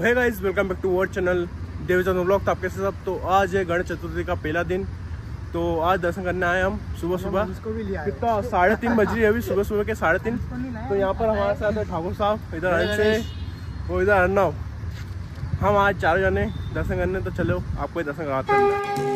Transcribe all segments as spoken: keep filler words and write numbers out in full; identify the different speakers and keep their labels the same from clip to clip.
Speaker 1: है guys, welcome back to our channel Devchand vlog. तो आपके सब तो आज है गणेश चतुर्थी का पहला दिन। तो आज दर्शन करने आए हम सुबह सुबह, कितना साढ़े तीन बज रही है अभी, सुबह सुबह के साढ़े तीन। तो यहाँ पर हमारे साथ है ठाकुर साहब, इधर अनिल से, वो इधर अर्नव। हम आज चार जने दर्शन करने, तो चलो आपको दर्शन कराते हैं।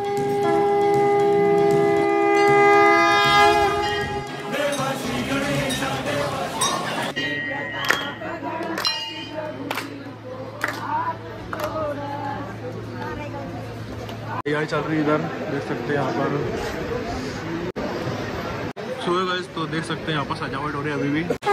Speaker 1: तैयारी चल रही है इधर, देख सकते हैं यहाँ पर सुबह गाइस। तो देख सकते हैं यहाँ पर सजावट हो रही है अभी भी। तो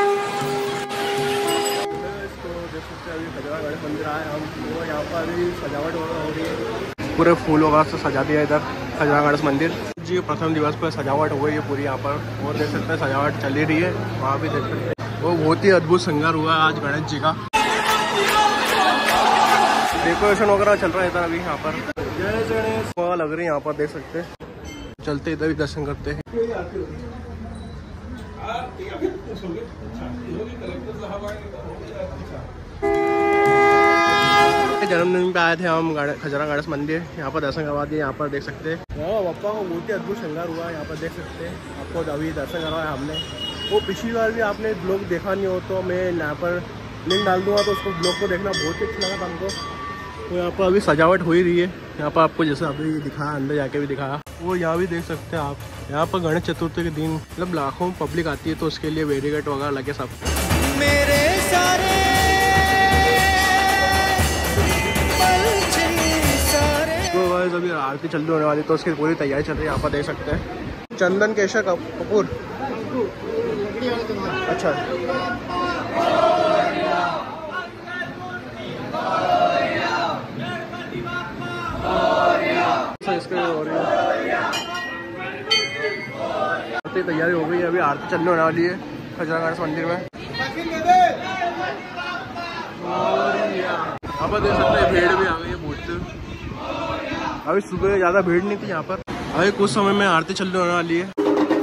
Speaker 1: देख सकते हैं अभी खजरा गणेश मंदिर आए हम, तो यहाँ पर अभी सजावट हो रही है, पूरे फूलों का से सजा दिया इधर खजरा गणेश मंदिर जी। प्रथम दिवस पर सजावट हो गई है पूरी यहाँ पर, और देख सकते हैं सजावट चल ही रही है वहाँ भी देख सकते हैं। वो बहुत ही अद्भुत श्रृंगार हुआ आज गणेश जी का, डेकोरेशन वगैरह चल रहा है इधर अभी यहाँ पर। जय गणेश लग रही है यहाँ पर, देख सकते हैं। चलते इधर भी दर्शन करते हैं। जन्मदिन पे आए थे हम खजरा गणेश मंदिर, यहाँ पर दर्शन करवा दिए। यहाँ पर देख सकते हैं बापा को बहुत ही अद्भुत श्रृंगार हुआ है यहाँ पर, देख सकते हैं। आपको अभी दर्शन करवाया हमने, वो पिछली बार भी आपने ब्लॉग देखा नहीं हो तो मैं यहाँ पर लिंक डाल दूंगा, तो उसको ब्लॉग को देखना, बहुत ही अच्छा लगा था हमको। तो यहाँ पर अभी सजावट हो ही रही है यहाँ पर, आपको जैसे अभी दिखाया, अंदर जाके भी दिखाया। वो यहाँ भी देख सकते हैं आप, यहाँ पर गणेश चतुर्थी के दिन मतलब लाखों पब्लिक आती है, तो उसके लिए बैरिकेड वगैरह लगे सब। मेरे सारे तो गाइस अभी आरती चल होने वाली, तो उसकी पूरी तैयारी चल रही है यहाँ पर, देख सकते हैं। चंदन केशर कपूर, अच्छा इसके हो रही है आरती, तैयारी हो गई है, अभी आरती चलने होने वाली है खजरा गणेश मंदिर में। यहाँ पर देख सकते हैं भीड़ भी आ गई है बहुत। अभी सुबह ज़्यादा भीड़ नहीं थी यहाँ पर, अभी कुछ समय में आरती चलने होने वाली है।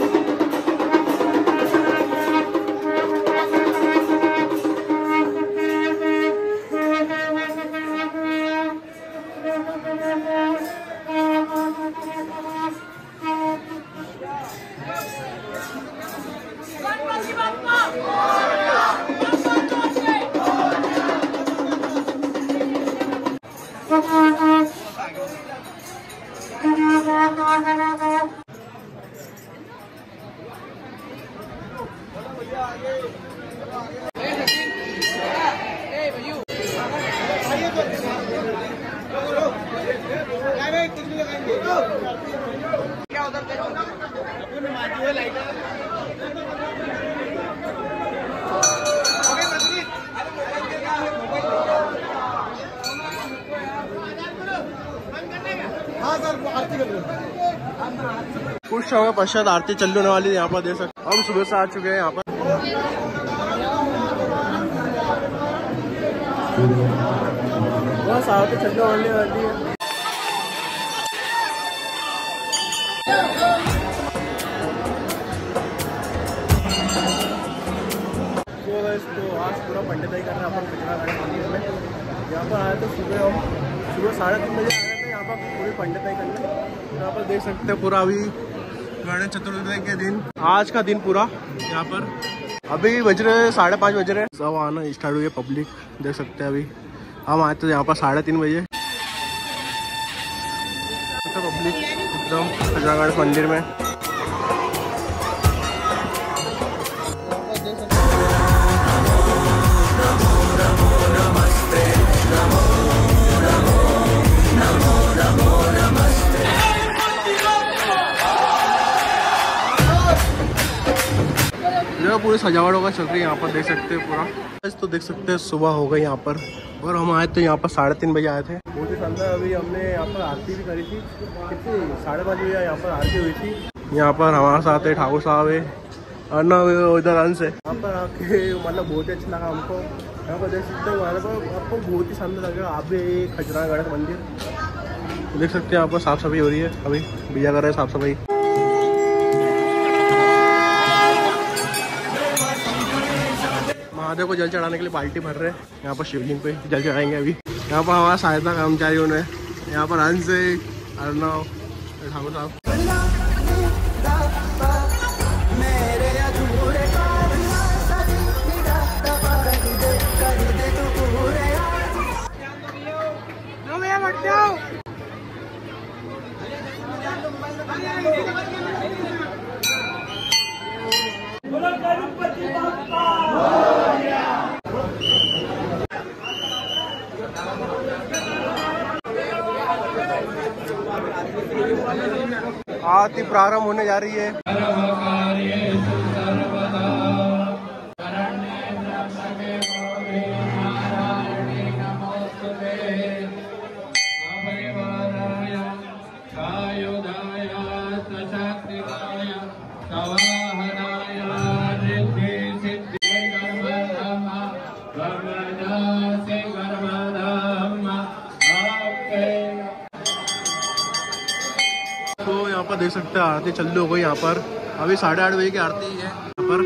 Speaker 1: कुछ समय पश्चात आरती चल होने वाली है यहाँ पर, देख सकते। हम सुबह से आ चुके हैं यहाँ पर, बस आरती चलने वाली है। तो आज पूरा पंडिताई कर रहे हैं अपन खजरा गणेश मंदिर में। यहाँ पर आए तो सुबह हम सुबह साढ़े तीन बजे आ गए थे यहाँ पर पूरी पंडिताई करने। यहाँ पर देख सकते हैं पूरा अभी गणेश चतुर्थी के दिन, आज का दिन पूरा यहाँ पर। अभी बज रहे साढ़े पाँच बज रहे, सब आना स्टार्ट हुई है पब्लिक, देख सकते हैं। अभी हम आए थे यहाँ पर साढ़े तीन बजे, तो पब्लिक एकदम खजरा गणेश मंदिर में। पूरी सजावट होगा चल रही है यहाँ पर, देख सकते हैं पूरा। तो देख सकते हैं सुबह हो गई यहाँ पर, और हम आए तो यहाँ पर साढ़े तीन बजे आए थे। बहुत ही शानदार। अभी हमने यहाँ पर आरती भी करी थी, कितनी साढ़े पाँच बजे यहाँ पर आरती हुई थी। यहाँ पर हमारे साथ है ठाकुर साहब है, और इधर अंश है। यहाँ पर आके मतलब बहुत ही अच्छा लगा हमको। यहाँ पर देख सकते हैं हमारे पर आपको बहुत ही शानदार लगेगा। आप भी खजरा गणेश मंदिर देख सकते हैं, यहाँ पर साफ सफाई हो रही है, अभी भैया कर रहे हैं साफ सफाई। महादेव को जल चढ़ाने के लिए बाल्टी भर रहे हैं यहाँ पर शिवलिंग पे जल चढ़ाएंगे अभी। यहाँ पर हमारा सहायता कर्मचारियों ने यहाँ पर हंस से अर्नव ठाकुर साहब आरती प्रारंभ होने जा रही है। तो यहाँ पर देख सकते हैं आरती चालू हो गई। यहाँ पर अभी साढ़े आठ बजे की आरती है यहाँ पर।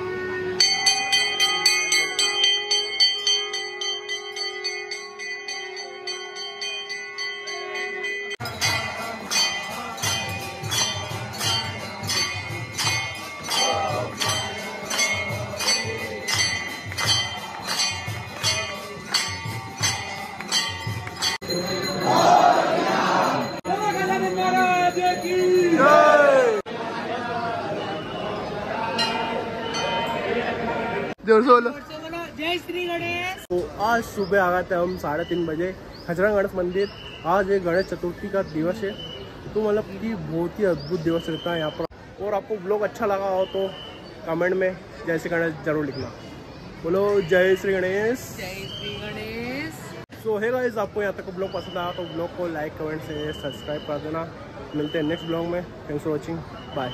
Speaker 2: जय श्री गणेश।
Speaker 1: तो आज सुबह आ गए थे हम साढ़े तीन बजे खजरा गणेश मंदिर। आज एक गणेश चतुर्थी का दिवस है, तो मतलब कि बहुत ही अद्भुत दिवस रहता है यहाँ पर। और आपको ब्लॉग अच्छा लगा हो तो कमेंट में जय श्री गणेश जरूर लिखना। बोलो जय श्री गणेश।
Speaker 2: जय श्री गणेश।
Speaker 1: सो है गाइस, आपको यहाँ तक ब्लॉग पसंद आया तो ब्लॉग को लाइक कमेंट से सब्सक्राइब कर देना। मिलते हैं नेक्स्ट ब्लॉग में। Thanks for watching, bye.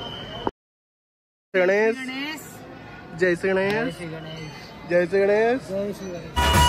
Speaker 1: Ganesh, जय श्री गणेश,
Speaker 2: जय श्री गणेश,
Speaker 1: जय श्री गणेश।
Speaker 2: जय श्री गणेश।